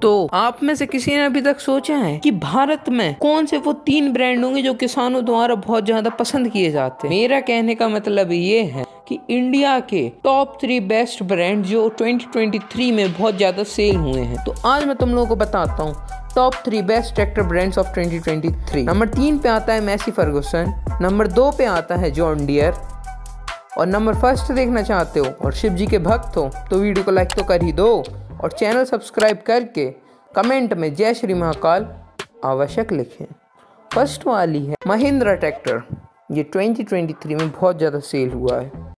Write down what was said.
तो आप में से किसी ने अभी तक सोचा है कि भारत में कौन से वो 3 ब्रांड होंगे जो किसानों द्वारा बहुत ज्यादा पसंद किए जाते हैं? मेरा कहने का मतलब ये है कि इंडिया के टॉप 3 बेस्ट ब्रांड जो 2023 में बहुत ज्यादा सेल हुए हैं। तो आज मैं तुम लोगों को बताता हूँ top 3 best tractor brands of 2023। Number 3 पे आता है मैसी फर्गुसन, नंबर 2 पे आता है जॉन डियर और नंबर 1 देखना चाहते हो और शिव जी के भक्त हो तो वीडियो को लाइक तो कर ही दो और चैनल सब्सक्राइब करके कमेंट में जय श्री महाकाल आवश्यक लिखें। फर्स्ट वाली है महिंद्रा ट्रैक्टर। ये 2023 में बहुत ज़्यादा सेल हुआ है।